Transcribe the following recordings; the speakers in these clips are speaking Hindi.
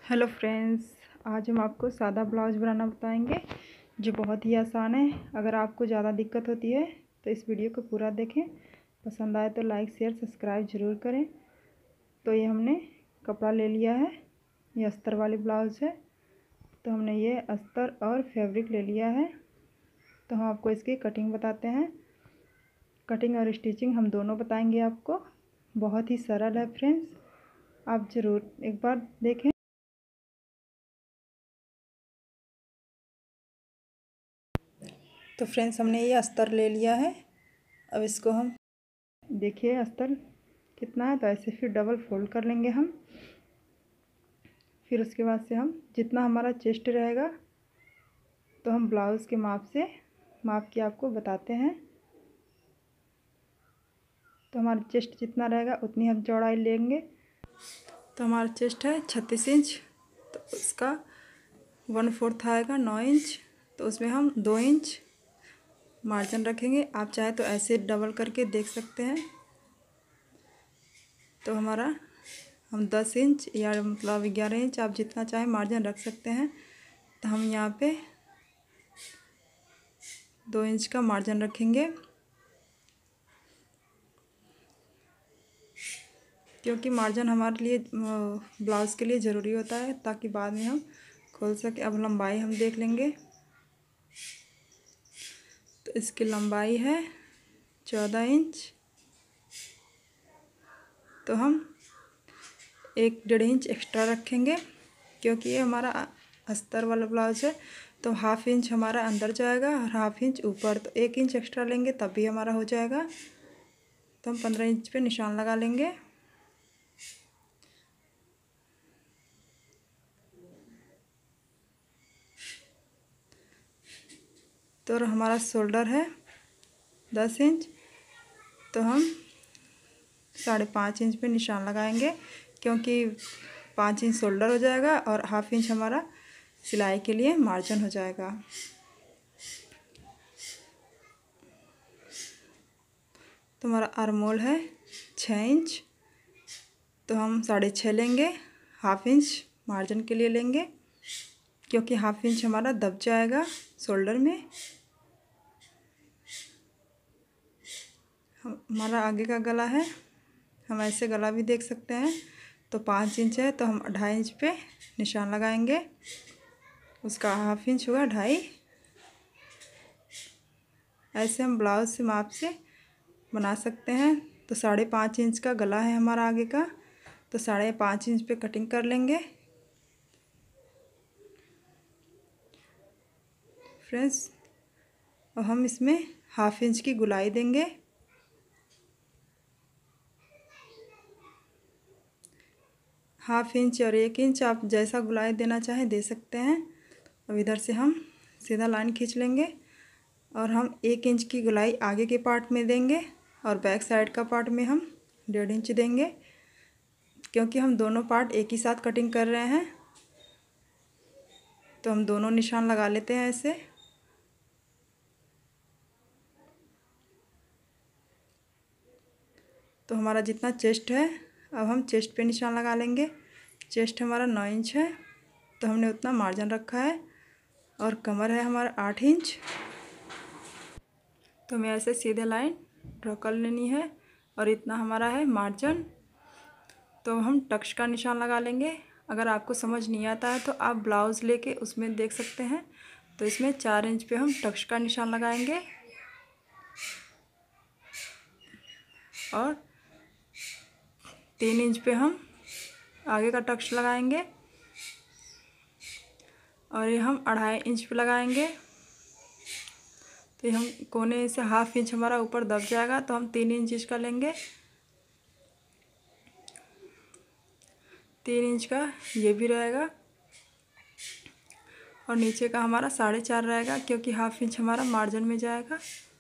हेलो फ्रेंड्स, आज हम आपको सादा ब्लाउज बनाना बताएंगे जो बहुत ही आसान है। अगर आपको ज़्यादा दिक्कत होती है तो इस वीडियो को पूरा देखें। पसंद आए तो लाइक शेयर सब्सक्राइब ज़रूर करें। तो ये हमने कपड़ा ले लिया है, ये अस्तर वाली ब्लाउज है। तो हमने ये अस्तर और फैब्रिक ले लिया है। तो हम आपको इसकी कटिंग बताते हैं। कटिंग और स्टिचिंग हम दोनों बताएंगे आपको। बहुत ही सरल है फ्रेंड्स, आप ज़रूर एक बार देखें। तो फ्रेंड्स, हमने ये अस्तर ले लिया है। अब इसको हम देखिए अस्तर कितना है, तो ऐसे फिर डबल फोल्ड कर लेंगे हम। फिर उसके बाद से हम जितना हमारा चेस्ट रहेगा तो हम ब्लाउज़ के माप के आपको बताते हैं। तो हमारा चेस्ट जितना रहेगा उतनी हम चौड़ाई लेंगे। तो हमारा चेस्ट है 36 इंच, तो उसका 1/4 आएगा 9 इंच। तो उसमें हम 2 इंच मार्जिन रखेंगे। आप चाहे तो ऐसे डबल करके देख सकते हैं। तो हमारा हम 10 इंच या मतलब 11 इंच आप जितना चाहे मार्जिन रख सकते हैं। तो हम यहाँ पे 2 इंच का मार्जिन रखेंगे, क्योंकि मार्जिन हमारे लिए ब्लाउज़ के लिए ज़रूरी होता है ताकि बाद में हम खोल सकें। अब लंबाई हम देख लेंगे। तो इसकी लंबाई है 14 इंच। तो हम 1-1.5 इंच एक्स्ट्रा रखेंगे, क्योंकि ये हमारा अस्तर वाला ब्लाउज है। तो 1/2 इंच हमारा अंदर जाएगा और 1/2 इंच ऊपर। तो 1 इंच एक्स्ट्रा लेंगे तब भी हमारा हो जाएगा। तो हम 15 इंच पे निशान लगा लेंगे। तो हमारा शोल्डर है 10 इंच। तो हम 5.5 इंच पे निशान लगाएंगे, क्योंकि 5 इंच शोल्डर हो जाएगा और 1/2 इंच हमारा सिलाई के लिए मार्जिन हो जाएगा। तो हमारा आर्मोल है 6 इंच। तो हम 6.5 लेंगे, 1/2 इंच मार्जिन के लिए लेंगे, क्योंकि 1/2 इंच हमारा दब जाएगा शोल्डर में। हमारा आगे का गला है, हम ऐसे गला भी देख सकते हैं। तो 5 इंच है, तो हम 2.5 इंच पे निशान लगाएंगे। उसका 1/2 इंच होगा 2.5। ऐसे हम ब्लाउज से माप से बना सकते हैं। तो 5.5 इंच का गला है हमारा आगे का, तो 5.5 इंच पे कटिंग कर लेंगे फ्रेंड्स। और हम इसमें 1/2 इंच की गुलाई देंगे। हाफ इंच और 1 इंच आप जैसा गुलाई देना चाहें दे सकते हैं। अब इधर से हम सीधा लाइन खींच लेंगे और हम 1 इंच की गुलाई आगे के पार्ट में देंगे और बैक साइड का पार्ट में हम 1.5 इंच देंगे, क्योंकि हम दोनों पार्ट एक ही साथ कटिंग कर रहे हैं। तो हम दोनों निशान लगा लेते हैं ऐसे। तो हमारा जितना चेस्ट है, अब हम चेस्ट पे निशान लगा लेंगे। चेस्ट हमारा 9 इंच है, तो हमने उतना मार्जिन रखा है। और कमर है हमारा 8 इंच। तो हमें ऐसे सीधे लाइन ड्रॉ कर लेनी है और इतना हमारा है मार्जिन। तो हम टक्स का निशान लगा लेंगे। अगर आपको समझ नहीं आता है तो आप ब्लाउज़ लेके उसमें देख सकते हैं। तो इसमें 4 इंच पे हम टक्स का निशान लगाएंगे और 3 इंच पे हम आगे का टक्स लगाएंगे और ये हम 2.5 इंच पे लगाएंगे। तो ये हम कोने से 1/2 इंच हमारा ऊपर दब जाएगा, तो हम 3 इंच इसका लेंगे। 3 इंच का ये भी रहेगा और नीचे का हमारा 4.5 रहेगा, क्योंकि 1/2 इंच हमारा मार्जिन में जाएगा।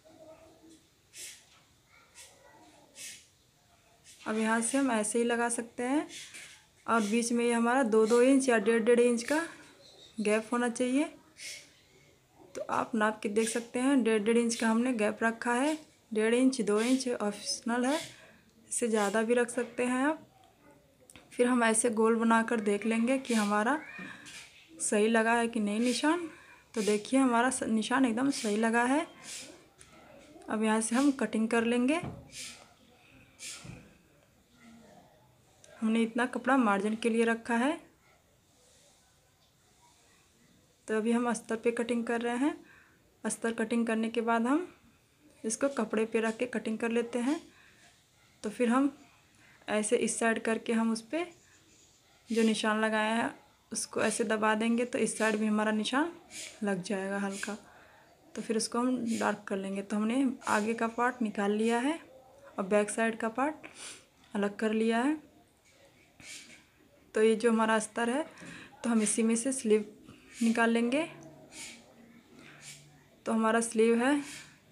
अब यहाँ से हम ऐसे ही लगा सकते हैं और बीच में ये हमारा 2-2 इंच या 1.5-1.5 इंच का गैप होना चाहिए। तो आप नाप के देख सकते हैं, 1.5-1.5 इंच का हमने गैप रखा है। 1.5 इंच 2 इंच ऑप्शनल है, इससे ज़्यादा भी रख सकते हैं आप। फिर हम ऐसे गोल बनाकर देख लेंगे कि हमारा सही लगा है कि नहीं निशान। तो देखिए हमारा निशान एकदम सही लगा है। अब यहाँ से हम कटिंग कर लेंगे। हमने इतना कपड़ा मार्जिन के लिए रखा है। तो अभी हम अस्तर पे कटिंग कर रहे हैं। अस्तर कटिंग करने के बाद हम इसको कपड़े पे रख के कटिंग कर लेते हैं। तो फिर हम ऐसे इस साइड करके हम उस पर जो निशान लगाया है उसको ऐसे दबा देंगे, तो इस साइड भी हमारा निशान लग जाएगा हल्का। तो फिर उसको हम डार्क कर लेंगे। तो हमने आगे का पार्ट निकाल लिया है और बैक साइड का पार्ट अलग कर लिया है। तो ये जो हमारा अस्तर है तो हम इसी में से स्लीव निकाल लेंगे। तो हमारा स्लीव है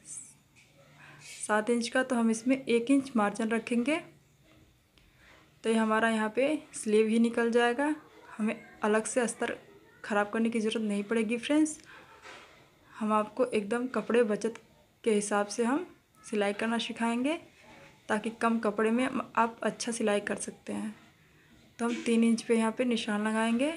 7 इंच का, तो हम इसमें 1 इंच मार्जिन रखेंगे। तो ये हमारा यहाँ पे स्लीव ही निकल जाएगा। हमें अलग से अस्तर ख़राब करने की ज़रूरत नहीं पड़ेगी फ्रेंड्स। हम आपको एकदम कपड़े बचत के हिसाब से हम सिलाई करना सिखाएंगे, ताकि कम कपड़े में आप अच्छा सिलाई कर सकते हैं। तो हम 3 इंच पे यहाँ पे निशान लगाएंगे।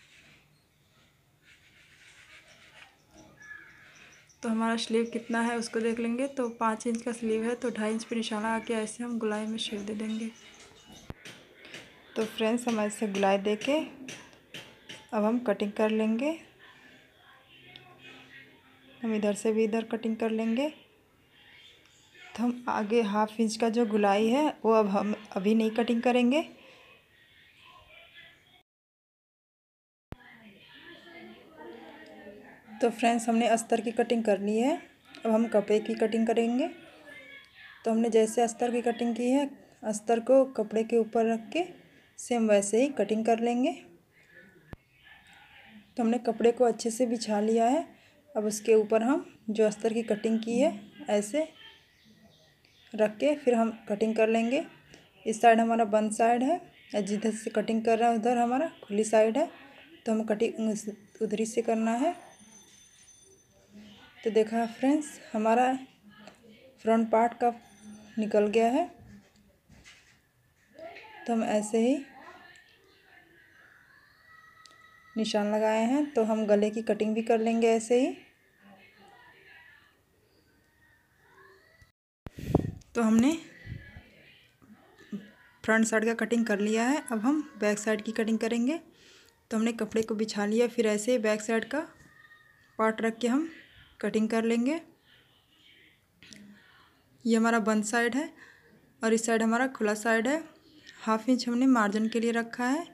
तो हमारा स्लीव कितना है उसको देख लेंगे। तो 5 इंच का स्लीव है, तो 2.5 इंच पे निशान लगा के ऐसे हम गुलाई में शेप दे देंगे। तो फ्रेंड्स हम ऐसे गुलाई दे के अब हम कटिंग कर लेंगे। हम इधर से भी इधर कटिंग कर लेंगे। तो हम आगे 1/2 इंच का जो गुलाई है वो अब हम अभी नहीं कटिंग करेंगे। तो फ्रेंड्स हमने अस्तर की कटिंग कर ली है। अब हम कपड़े की कटिंग करेंगे। तो हमने जैसे अस्तर की कटिंग की है, अस्तर को कपड़े के ऊपर रख के सेम वैसे ही कटिंग कर लेंगे। तो हमने कपड़े को अच्छे से बिछा लिया है। अब उसके ऊपर हम जो अस्तर की कटिंग की है ऐसे रख के फिर हम कटिंग कर लेंगे। इस साइड हमारा बंद साइड है, जिधर से कटिंग कर रहा है उधर हमारा खुली साइड है। तो हम कटिंग उधर ही से करना है। तो देखा फ्रेंड्स हमारा फ्रंट पार्ट का निकल गया है। तो हम ऐसे ही निशान लगाए हैं। तो हम गले की कटिंग भी कर लेंगे ऐसे ही। तो हमने फ्रंट साइड का कटिंग कर लिया है। अब हम बैक साइड की कटिंग करेंगे। तो हमने कपड़े को बिछा लिया, फिर ऐसे ही बैक साइड का पार्ट रख के हम कटिंग कर लेंगे। ये हमारा बंद साइड है और इस साइड हमारा खुला साइड है। 1/2 इंच हमने मार्जिन के लिए रखा है।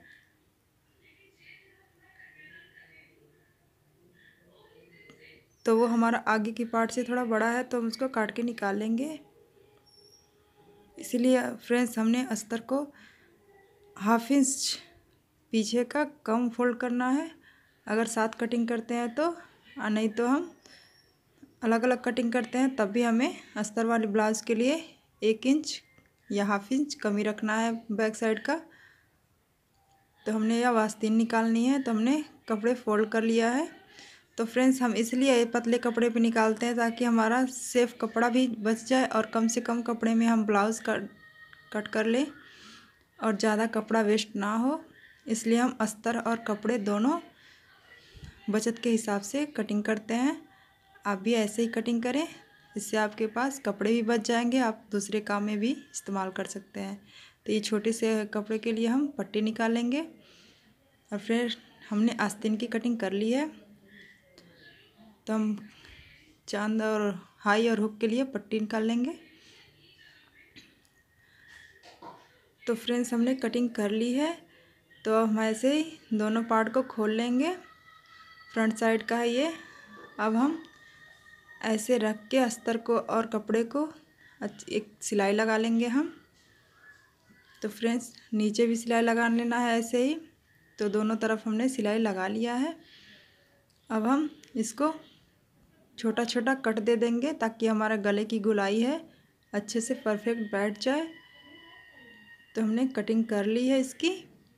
तो वो हमारा आगे की पार्ट से थोड़ा बड़ा है, तो हम उसको काट के निकाल लेंगे। इसीलिए फ्रेंड्स हमने अस्तर को 1/2 इंच पीछे का कम फोल्ड करना है अगर साथ कटिंग करते हैं तो, नहीं तो हम अलग अलग कटिंग करते हैं तब भी हमें अस्तर वाली ब्लाउज़ के लिए 1 इंच या 1/2 इंच कमी रखना है बैक साइड का। तो हमने यह आस्तीन निकालनी है। तो हमने कपड़े फोल्ड कर लिया है। तो फ्रेंड्स हम इसलिए पतले कपड़े पे निकालते हैं ताकि हमारा सेफ कपड़ा भी बच जाए और कम से कम कपड़े में हम ब्लाउज़ कट कर लें और ज़्यादा कपड़ा वेस्ट ना हो। इसलिए हम अस्तर और कपड़े दोनों बचत के हिसाब से कटिंग करते हैं। आप भी ऐसे ही कटिंग करें, इससे आपके पास कपड़े भी बच जाएंगे, आप दूसरे काम में भी इस्तेमाल कर सकते हैं। तो ये छोटे से कपड़े के लिए हम पट्टी निकालेंगे और फिर हमने आस्तीन की कटिंग कर ली है। तो हम चांद और हाई और हुक के लिए पट्टी निकाल लेंगे। तो फ्रेंड्स हमने कटिंग कर ली है। तो हम ऐसे ही दोनों पार्ट को खोल लेंगे। फ्रंट साइड का है ये। अब हम ऐसे रख के अस्तर को और कपड़े को एक सिलाई लगा लेंगे हम। तो फ्रेंड्स नीचे भी सिलाई लगा लेना है ऐसे ही। तो दोनों तरफ हमने सिलाई लगा लिया है। अब हम इसको छोटा छोटा कट दे देंगे ताकि हमारा गले की गुलाई है अच्छे से परफेक्ट बैठ जाए। तो हमने कटिंग कर ली है इसकी।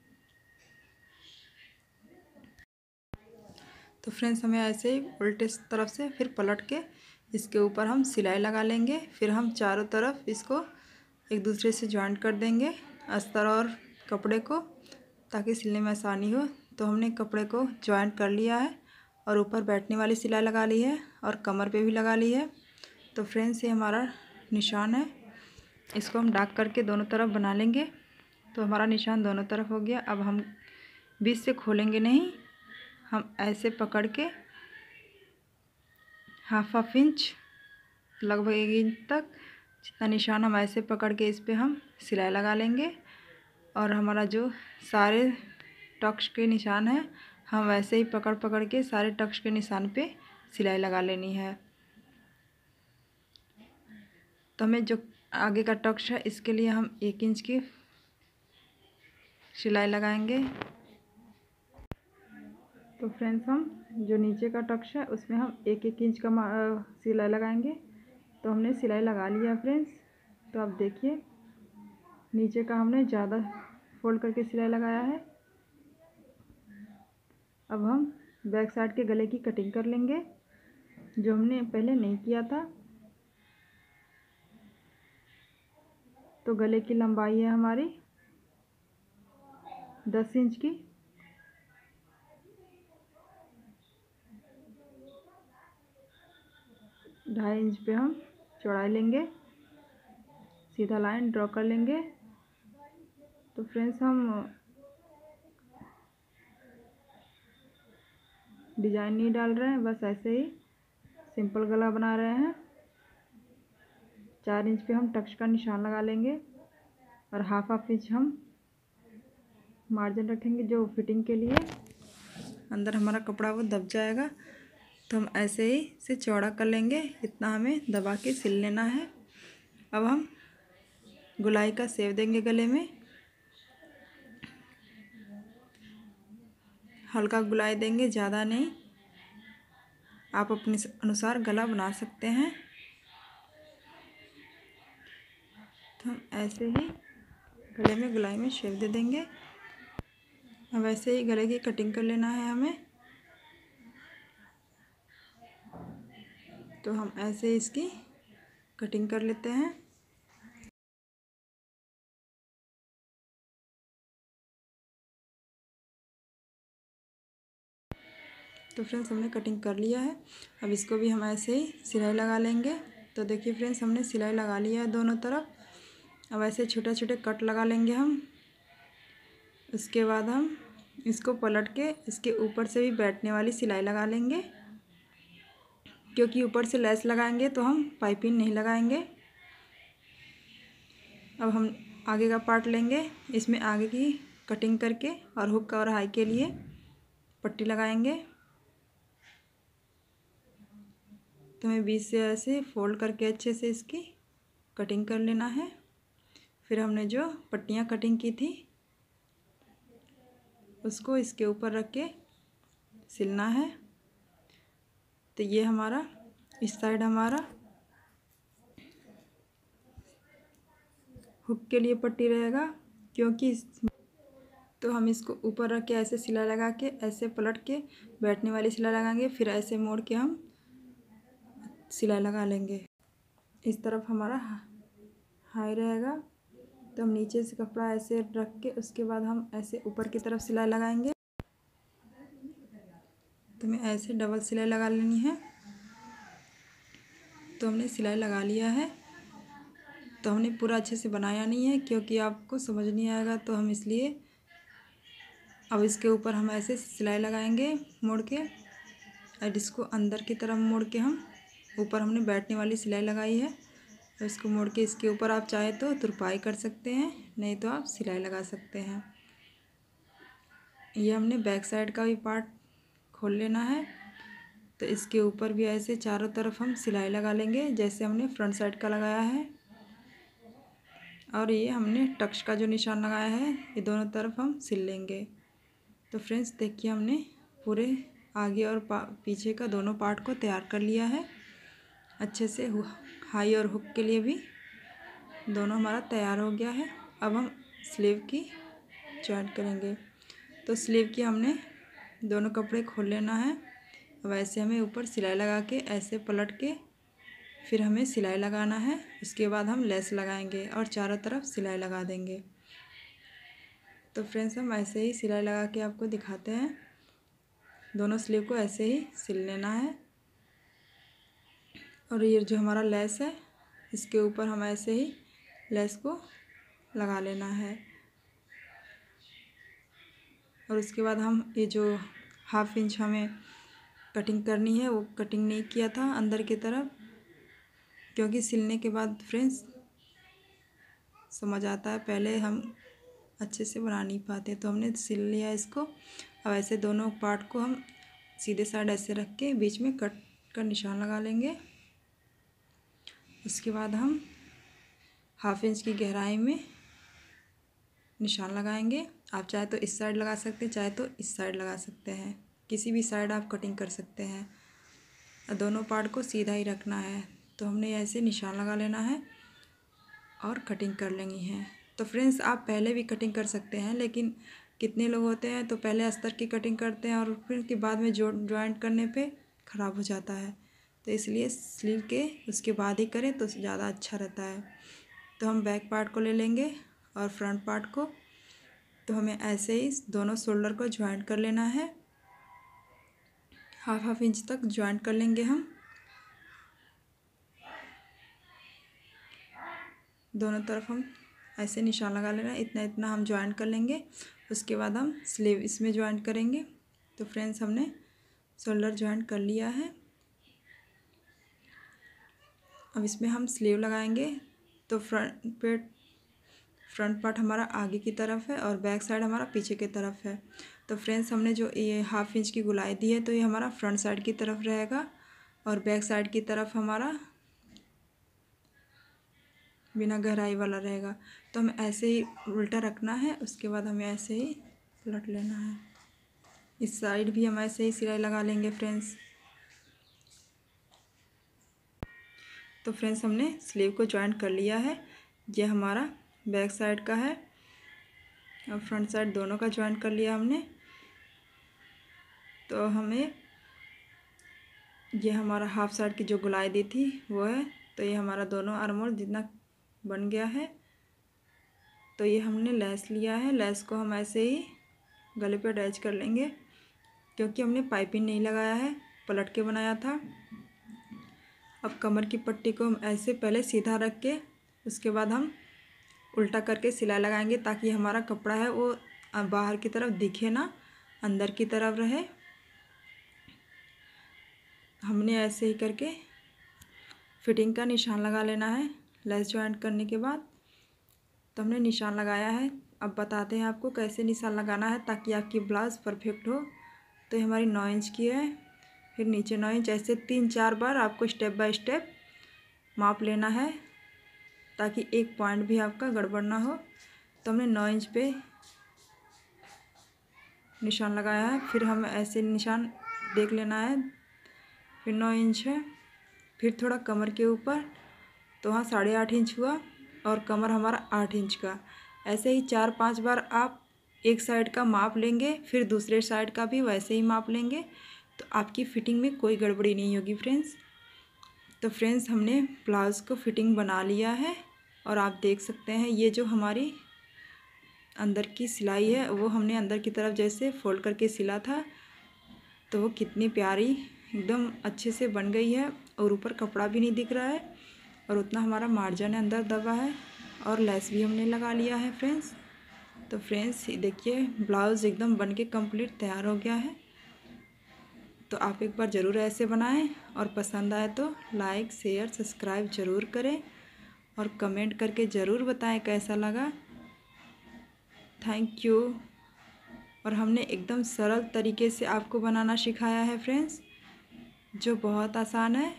तो फ्रेंड्स हमें ऐसे ही उल्टे तरफ से फिर पलट के इसके ऊपर हम सिलाई लगा लेंगे। फिर हम चारों तरफ इसको एक दूसरे से जॉइंट कर देंगे अस्तर और कपड़े को। ताकि सिलने में आसानी हो। तो हमने कपड़े को जॉइंट कर लिया है और ऊपर बैठने वाली सिलाई लगा ली है और कमर पे भी लगा ली है। तो फ्रेंड्स ये हमारा निशान है, इसको हम डार्क करके दोनों तरफ बना लेंगे। तो हमारा निशान दोनों तरफ हो गया। अब हम बीच से खोलेंगे नहीं, हम ऐसे पकड़ के हाफ इंच लगभग 1 इंच तक जितना निशान हम ऐसे पकड़ के इस पे हम सिलाई लगा लेंगे। और हमारा जो सारे टक्स के निशान है हम वैसे ही पकड़ पकड़ के सारे टक्स के निशान पे सिलाई लगा लेनी है। तो हमें जो आगे का टक्स है इसके लिए हम 1 इंच की सिलाई लगाएंगे। तो फ्रेंड्स हम जो नीचे का टक्स है उसमें हम 1-1 इंच का सिलाई लगाएंगे। तो हमने सिलाई लगा लिया फ्रेंड्स। तो आप देखिए नीचे का हमने ज़्यादा फोल्ड करके सिलाई लगाया है। अब हम बैक साइड के गले की कटिंग कर लेंगे जो हमने पहले नहीं किया था। तो गले की लंबाई है हमारी 10 इंच की। ढाई इंच पे हम चौड़ाई लेंगे, सीधा लाइन ड्रॉ कर लेंगे। तो फ्रेंड्स हम डिजाइन नहीं डाल रहे हैं, बस ऐसे ही सिंपल गला बना रहे हैं। 4 इंच पे हम टक्स का निशान लगा लेंगे और हाफ इंच हम मार्जिन रखेंगे जो फिटिंग के लिए। अंदर हमारा कपड़ा वो दब जाएगा। तो हम ऐसे ही इसे चौड़ा कर लेंगे, इतना हमें दबा के सिल लेना है। अब हम गुलाई का शेप देंगे गले में, हल्का गुलाई देंगे, ज़्यादा नहीं। आप अपने अनुसार गला बना सकते हैं। तो हम ऐसे ही गले में गुलाई में शेप दे देंगे। अब ऐसे ही गले की कटिंग कर लेना है हमें। तो हम ऐसे इसकी कटिंग कर लेते हैं। तो फ्रेंड्स हमने कटिंग कर लिया है। अब इसको भी हम ऐसे ही सिलाई लगा लेंगे। तो देखिए फ्रेंड्स हमने सिलाई लगा लिया है दोनों तरफ। अब ऐसे छोटे छोटे कट लगा लेंगे हम। उसके बाद हम इसको पलट के इसके ऊपर से भी बैठने वाली सिलाई लगा लेंगे, क्योंकि ऊपर से लेस लगाएंगे तो हम पाइपिंग नहीं लगाएंगे। अब हम आगे का पार्ट लेंगे, इसमें आगे की कटिंग करके और हुक और हाई के लिए पट्टी लगाएंगे। तो हमें बीच से ऐसे फोल्ड करके अच्छे से इसकी कटिंग कर लेना है। फिर हमने जो पट्टियाँ कटिंग की थी उसको इसके ऊपर रख के सिलना है। तो ये हमारा इस साइड हमारा हुक के लिए पट्टी रहेगा, क्योंकि तो हम इसको ऊपर रख के ऐसे सिलाई लगा के ऐसे पलट के बैठने वाली सिलाई लगाएंगे, फिर ऐसे मोड़ के हम सिलाई लगा लेंगे। इस तरफ हमारा हाई रहेगा। तो हम नीचे से कपड़ा ऐसे रख के उसके बाद हम ऐसे ऊपर की तरफ सिलाई लगाएंगे। तो हमें ऐसे डबल सिलाई लगा लेनी है। तो हमने सिलाई लगा लिया है। तो हमने पूरा अच्छे से बनाया नहीं है क्योंकि आपको समझ नहीं आएगा, तो हम इसलिए अब इसके ऊपर हम ऐसे सिलाई लगाएंगे मोड़ के, और इसको अंदर की तरफ मोड़ के हम ऊपर हमने बैठने वाली सिलाई लगाई है। तो इसको मोड़ के इसके ऊपर आप चाहे तो तुरपाई कर सकते हैं, नहीं तो आप सिलाई लगा सकते हैं। ये हमने बैक साइड का भी पार्ट खोल लेना है। तो इसके ऊपर भी ऐसे चारों तरफ हम सिलाई लगा लेंगे जैसे हमने फ्रंट साइड का लगाया है। और ये हमने टक्स का जो निशान लगाया है ये दोनों तरफ हम सिल लेंगे। तो फ्रेंड्स देखिए हमने पूरे आगे और पीछे का दोनों पार्ट को तैयार कर लिया है अच्छे से। हाई और हुक के लिए भी दोनों हमारा तैयार हो गया है। अब हम स्लीव की जॉइंट करेंगे। तो स्लीव की हमने दोनों कपड़े खोल लेना है। अब ऐसे हमें ऊपर सिलाई लगा के ऐसे पलट के फिर हमें सिलाई लगाना है। उसके बाद हम लेस लगाएंगे और चारों तरफ सिलाई लगा देंगे। तो फ्रेंड्स हम ऐसे ही सिलाई लगा के आपको दिखाते हैं। दोनों स्लीव को ऐसे ही सिल लेना है। और ये जो हमारा लेस है इसके ऊपर हम ऐसे ही लेस को लगा लेना है। और उसके बाद हम ये जो 1/2 इंच हमें कटिंग करनी है वो कटिंग नहीं किया था अंदर की तरफ, क्योंकि सिलने के बाद फ्रेंड्स समझ आता है, पहले हम अच्छे से बना नहीं पाते, तो हमने सिल लिया इसको। अब ऐसे दोनों पार्ट को हम सीधे साइड ऐसे रख के बीच में कट का निशान लगा लेंगे। उसके बाद हम 1/2 इंच की गहराई में निशान लगाएंगे। आप चाहे तो इस साइड लगा सकते हैं, चाहे तो इस साइड लगा सकते हैं, किसी भी साइड आप कटिंग कर सकते हैं। दोनों पार्ट को सीधा ही रखना है। तो हमने ऐसे निशान लगा लेना है और कटिंग कर लेनी है। तो फ्रेंड्स आप पहले भी कटिंग कर सकते हैं, लेकिन कितने लोग होते हैं तो पहले अस्तर की कटिंग करते हैं और फिर के बाद में जॉइंट करने पे ख़राब हो जाता है। तो इसलिए सिल के उसके बाद ही करें तो ज़्यादा अच्छा रहता है। तो हम बैक पार्ट को ले लेंगे और फ्रंट पार्ट को, तो हमें ऐसे ही दोनों शोल्डर को जॉइंट कर लेना है। 1/2 इंच तक जॉइंट कर लेंगे हम दोनों तरफ। हम ऐसे निशान लगा लेना, इतना इतना हम जॉइंट कर लेंगे। उसके बाद हम स्लीव इसमें जॉइंट करेंगे। तो फ्रेंड्स हमने शोल्डर जॉइंट कर लिया है। अब इसमें हम स्लीव लगाएंगे। तो फ्रंट पार्ट हमारा आगे की तरफ है और बैक साइड हमारा पीछे की तरफ है। तो फ्रेंड्स हमने जो ये 1/2 इंच की गुलाई दी है तो ये हमारा फ्रंट साइड की तरफ रहेगा और बैक साइड की तरफ हमारा बिना गहराई वाला रहेगा। तो हमें ऐसे ही उल्टा रखना है। उसके बाद हमें ऐसे ही पलट लेना है। इस साइड भी हम ऐसे ही सिलाई लगा लेंगे फ्रेंड्स। तो फ्रेंड्स हमने स्लीव को जॉइंट कर लिया है। ये हमारा बैक साइड का है और फ्रंट साइड दोनों का जॉइंट कर लिया हमने। तो हमें ये हमारा 1/2 साइड की जो गुलाई दी थी वो है। तो ये हमारा दोनों आर्म होल जितना बन गया है। तो ये हमने लेस लिया है। लेस को हम ऐसे ही गले पे अटैच कर लेंगे, क्योंकि हमने पाइपिंग नहीं लगाया है, पलट के बनाया था। अब कमर की पट्टी को हम ऐसे पहले सीधा रख के उसके बाद हम उल्टा करके सिलाई लगाएंगे, ताकि हमारा कपड़ा है वो बाहर की तरफ दिखे ना, अंदर की तरफ रहे। हमने ऐसे ही करके फिटिंग का निशान लगा लेना है लेस जॉइंट करने के बाद। तो हमने निशान लगाया है। अब बताते हैं आपको कैसे निशान लगाना है ताकि आपकी ब्लाउज़ परफेक्ट हो। तो ये हमारी 9 इंच की है, फिर नीचे 9 इंच, ऐसे 3-4 बार आपको स्टेप बाय स्टेप माप लेना है, ताकि एक पॉइंट भी आपका गड़बड़ ना हो। तो हमने 9 इंच पे निशान लगाया है। फिर हमें ऐसे निशान देख लेना है। फिर 9 इंच है, फिर थोड़ा कमर के ऊपर, तो वहाँ 8.5 इंच हुआ और कमर हमारा 8 इंच का। ऐसे ही 4-5 बार आप एक साइड का माप लेंगे, फिर दूसरे साइड का भी वैसे ही माप लेंगे, तो आपकी फ़िटिंग में कोई गड़बड़ी नहीं होगी फ्रेंड्स। तो फ्रेंड्स हमने ब्लाउज़ को फिटिंग बना लिया है और आप देख सकते हैं ये जो हमारी अंदर की सिलाई है वो हमने अंदर की तरफ जैसे फोल्ड करके सिला था, तो वो कितनी प्यारी एकदम अच्छे से बन गई है और ऊपर कपड़ा भी नहीं दिख रहा है और उतना हमारा मार्जिन अंदर दबा है और लेस भी हमने लगा लिया है फ्रेंड्स। तो फ्रेंड्स देखिए ब्लाउज़ एकदम बन के कंप्लीट तैयार हो गया है। तो आप एक बार ज़रूर ऐसे बनाएं और पसंद आए तो लाइक शेयर सब्सक्राइब ज़रूर करें और कमेंट करके ज़रूर बताएं कैसा लगा। Thank you. और हमने एकदम सरल तरीके से आपको बनाना सिखाया है फ्रेंड्स, जो बहुत आसान है।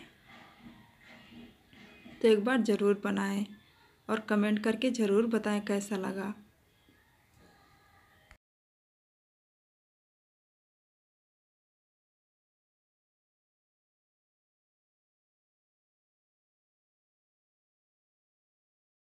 तो एक बार ज़रूर बनाएं और कमेंट करके ज़रूर बताएं कैसा लगा।